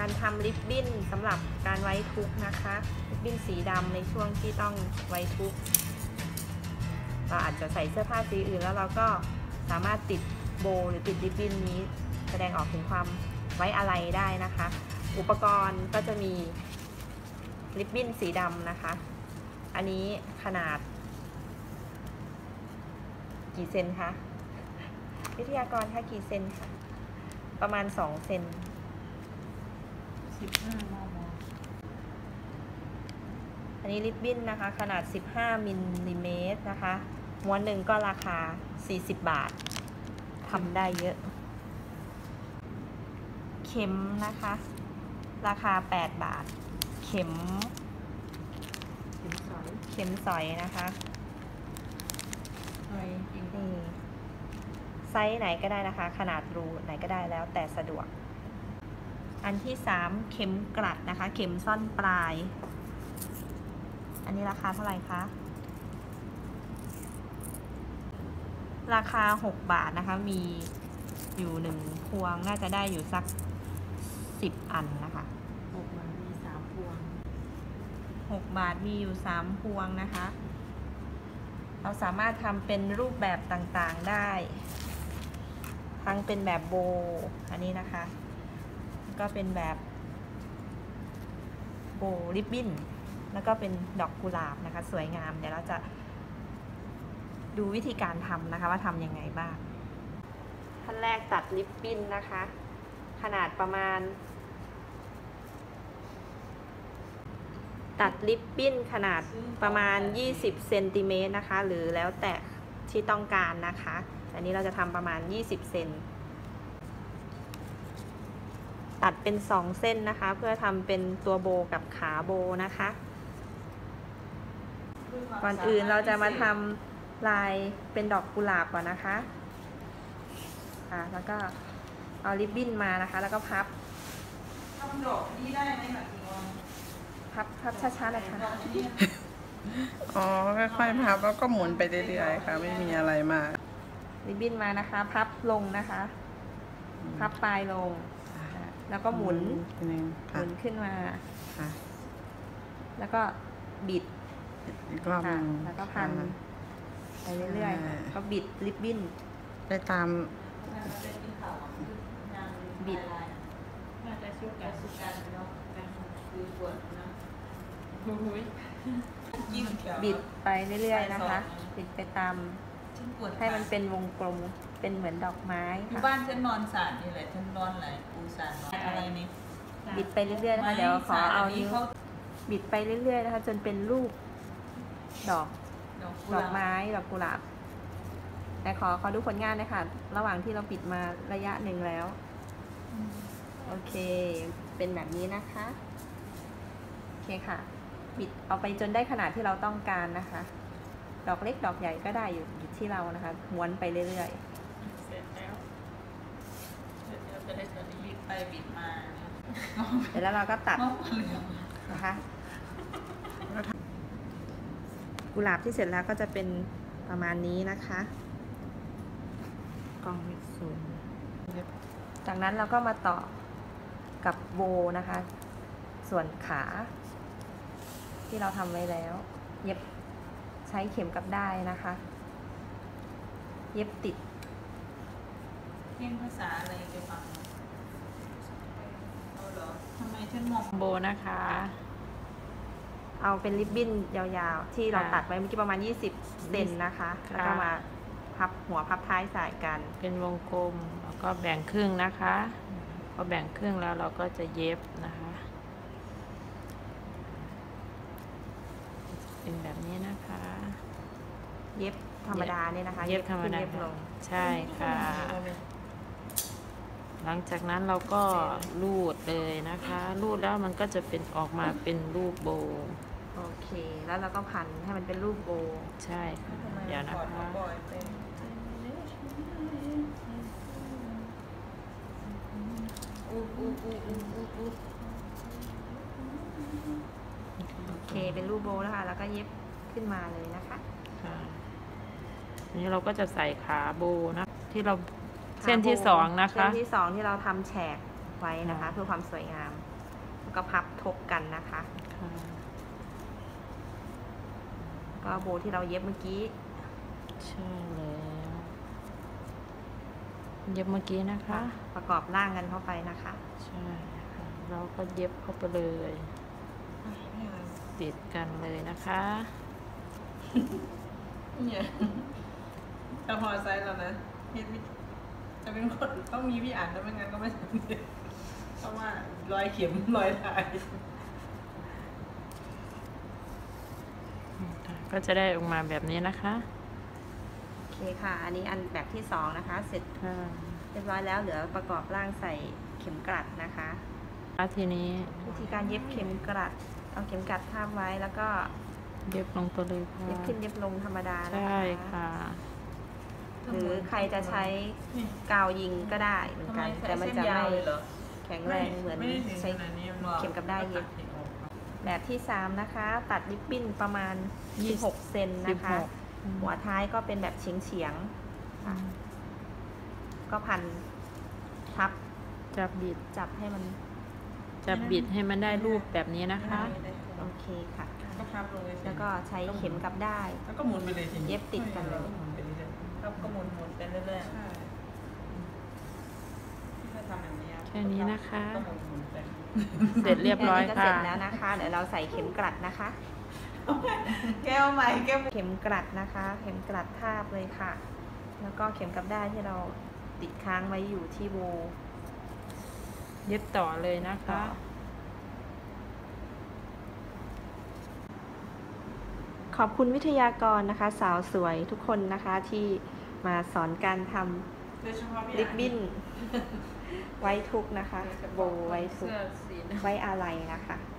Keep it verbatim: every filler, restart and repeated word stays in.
การทำริบบิ้นสำหรับการไว้ทุกนะคะริบบิ้นสีดำในช่วงที่ต้องไว้ทุกเราอาจจะใส่เสื้อผ้าสีอื่นแล้วเราก็สามารถติดโบหรือติดริบบิ้นนี้แสดงออกถึงความไว้อะไรได้นะคะอุปกรณ์ก็จะมีริบบิ้นสีดำนะคะอันนี้ขนาดกี่เซนคะวิทยากรคะกี่เซนคะประมาณสองเซนสิบห้ามมอันนี้ริบบิ้นนะคะขนาดสิบห้ามิลลิเมตรนะคะม้วนหนึ่งก็ราคาสี่สิบบาททำได้เยอะเข็มนะคะราคาแปดบาทเข็มเข็มสอยเข็มสอยนะคะสอยจริงนี่ไซส์ไหนก็ได้นะคะขนาดรูไหนก็ได้แล้วแต่สะดวกอันที่สามเข็มกลัดนะคะเข็มซ่อนปลายอันนี้ราคาเท่าไหร่คะราคาหกบาทนะคะมีอยู่หนึ่งพวงน่าจะได้อยู่สักสิบอันนะคะหกบาทมีสามพวงหกบาทมีอยู่สามพวงนะคะเราสามารถทำเป็นรูปแบบต่างๆได้ทั้งเป็นแบบโบอันนี้นะคะก็เป็นแบบโบริบบิ้นแล้วก็เป็นดอกกุหลาบนะคะสวยงามเดี๋ยวเราจะดูวิธีการทำนะคะว่าทำยังไงบ้างขั้นแรกตัดริบบิ้นนะคะขนาดประมาณตัดริบบิ้นขนาดประมาณยี่สิบเซนติเมตรนะคะหรือแล้วแต่ที่ต้องการนะคะอันนี้เราจะทำประมาณยี่สิบเซนตัดเป็นสองเส้นนะคะเพื่อทำเป็นตัวโบกับขาโบนะคะก่อนอื่นเราจะมาทำลายเป็นดอกกุหลาบก่อนนะคะค่ะแล้วก็เอาริบบิ้นมานะคะแล้วก็พับทำดอกนี้ได้ไหมแบบนี้พับพับช้าๆเลยค่ะอ๋อค่อยๆพับแล้วก็หมุนไปเรื่อยๆค่ะไม่มีอะไรมากริบบิ้นมานะคะพับลงนะคะพับปลายลงแล้วก็หมุนหมุนขึ้นมาแล้วก็บิดอีกรอบนึงแล้วก็พันไปเรื่อยๆก็บิดริบบิ้นไปตามบิดบิดไปเรื่อยๆนะคะบิดไปตามให้มันเป็นวงกลมเป็นเหมือนดอกไม้ค่ะบ้านฉันนอนสารนี่แหละฉันนอนอะไรปูสารอะไรนี่บิดไปเรื่อยๆนะคะเดี๋ยวขอเอานิ้วบิดไปเรื่อยๆนะคะจนเป็นรูปดอกดอกไม้ดอกกุหลาบแต่ขอขอดูผลงานนะคะระหว่างที่เราบิดมาระยะหนึ่งแล้วโอเคเป็นแบบนี้นะคะโอเคค่ะบิดเอาไปจนได้ขนาดที่เราต้องการนะคะดอกเล็กดอกใหญ่ก็ได้อยู่ที่เรานะคะม้วนไปเรื่อยๆเสร็จแล้วเสร็จแล้วจะได้จะบิดไปบิดมาเสร็จแล้วเราก็ตัดนะคะกุหลาบที่เสร็จแล้วก็จะเป็นประมาณนี้นะคะกล้องไม่ซูมจากนั้นเราก็มาต่อกับโบนะคะส่วนขาที่เราทำไว้แล้วเย็บใช้เข็มกับด้ายนะคะเย็บติดเรียนภาษาอะไรไปฟังเอาเหรอทำไมฉันมองโบนะคะเอาเป็นริบบิ้นยาวๆที่เราตัดไว้เมื่อกี้ประมาณยี่สิบเซนนะคะแล้วก็มาพับหัวพับท้ายใส่กันเป็นวงกลมแล้วก็แบ่งครึ่งนะคะพอแบ่งครึ่งแล้วเราก็จะเย็บนะคะเป็นแบบนี้นะคะเย็บธรรมดาเนี่ยนะคะเย็บธรรมดาใช่ค่ะหลังจากนั้นเราก็รูดเลยนะคะรูดแล้วมันก็จะเป็นออกมาเป็นรูปโบโอเคแล้วเราก็พันให้มันเป็นรูปโบใช่ค่ะเดี๋ยวนะคะโอเคเป็นรูปโบแล้วค่ะแล้วก็เย็บขึ้นมาเลยนะคะค่ะนี้เราก็จะใส่ขาโบนะที่เราเส้นที่สองนะคะเส้นที่สองที่เราทำแฉกไว้นะคะเพื่อความสวยงามก็พับทบกันนะคะค่ะก็โบที่เราเย็บเมื่อกี้ใช่แล้วเย็บเมื่อกี้นะคะประกอบร่างกันเข้าไปนะคะใช่ค่ะเราก็เย็บเข้าไปเลย ติดกันเลยนะคะเนี่ยแต่พอไซส์แล้วนะเฮ็ดวิจะเป็นคนต้องมีพี่อ่านแล้วไม่งั้นก็ไม่สำเร็จเพราะว่ารอยเข็มรอยลายก็จะได้ออกมาแบบนี้นะคะโอเคค่ะ อันนี้อันแบบที่สองนะคะ เสร็จค่ะเรียบร้อยแล้วเหลือประกอบร่างใส่เข็มกลัดนะคะแล้วทีนี้วิธีการเย็บเข็มกลัดเอาเข็มกลัดทาบไว้แล้วก็เย็บลงตัวเลยค่ะเย็บขึ้นเย็บลงธรรมดานะคะใช่ค่ะหรือใครจะใช้กาวยิงก็ได้เหมือนกัน แต่มันจะไม่แข็งแรงเหมือนใช้เข็มกับด้ายเย็บ แบบที่สามนะคะ ตัดริบบิ้นประมาณยี่สิบหกเซนนะคะสิบหกหัวท้ายก็เป็นแบบเฉียงเฉียงๆค่ะก็พันทับจับบิดจับให้มันจับบิดให้มันได้รูปแบบนี้นะคะโอเคค่ะก็พับลงเลยแล้วก็ใช้เข็มกับด้ายแล้วก็หมุนไปเลยทีนี้เย็บติดกันเลยหมุนไปเรื่อยครับก็หมุนหมุนๆไปเรื่อยๆใช่ที่จะทำแบบนี้แค่นี้นะคะๆก็หมุนหมุนๆไปเสร็จเรียบร้อยแค่นี้ก็เสร็ค่ะจแล้วนะคะ เดี๋ยวเราใส่เข็มกลัดนะคะแก้วใหม่แก้วเข็มกลัดนะคะ เข็มกลัดทาบเลยค่ะ แล้วก็เข็มกับด้ายที่เราติดค้างไว้อยู่ที่โบเย็บต่อเลยนะคะขอบคุณวิทยากรนะคะ สาวสวยทุกคนนะคะที่มาสอนการทโดยเฉพาะพี่ำริบบิ้น ไว้ทุกข์นะคะ โบไว้ทุกข์เสื้อสีไว้อะไรนะคะ